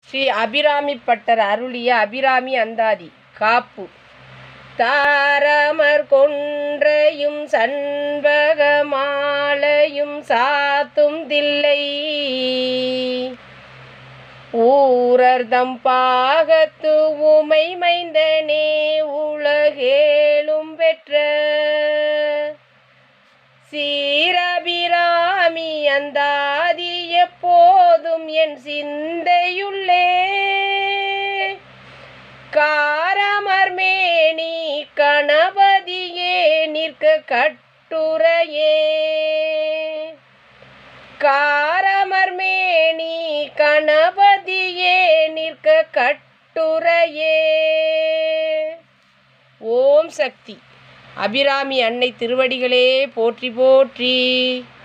Sri Abirami butter அருளிய அபிராமி அந்தாதி காப்பு. தாரமர் கொன்றையும் சண்பக மாலையும் சாத்தும் தில்லை ஊரர்தம் பாகத்து உமை மைந்தனே உலகேழும் பெற்ற சீரபிராமி அந்தாதி எப்போதும் என் சிந்தையுள்ளே காரமர்மேனி கணபதியே நிற்க கட்டுரையே காரமர்மேனி கணபதியே நிற்க கட்டுரையே. ஓம் சக்தி. அபிராமி அன்னை திருவடிகளே போற்றி போற்றி.